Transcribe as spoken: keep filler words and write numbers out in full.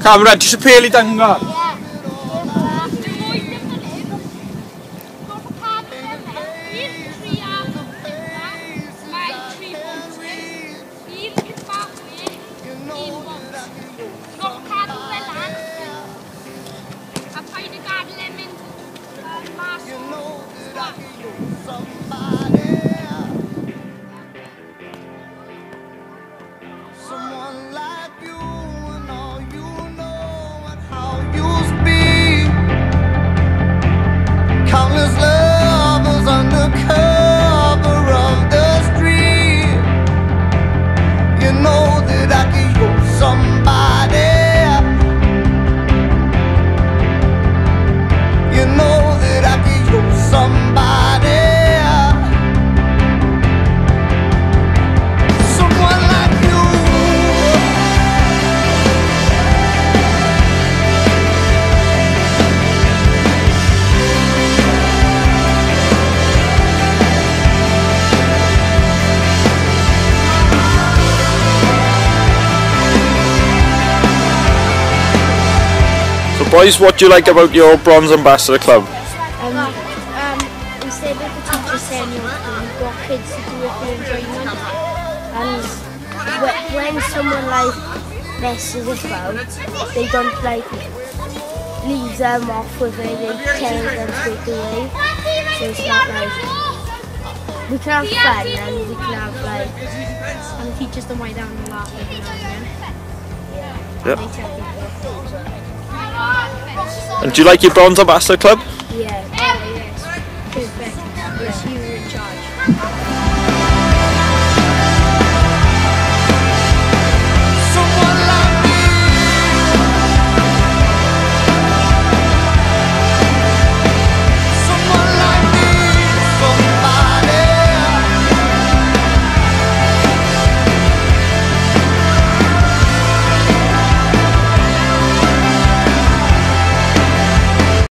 Cameron, ti eisiau peli dangor? Someone like you and all you know and how you speak. Countless lovers under cover of the street. You know that I could use somebody. You know that I could use somebody. Someone like you. So boys, what do you like about your Bronze Ambassador Club? Um, um, instead of the teacher saying you've got kids to do it for enjoyment, and wh- when someone like messes about, they don't like leave them off with it, they tell them straight away. So it's not like we can have fun and we can have like and the teachers don't mind down and laugh every now and then. Yeah. Yep. And they tell people. And do you like your Bronze Ambassador Club? Yeah, oh, yes. Perfect. Yes, you were in charge.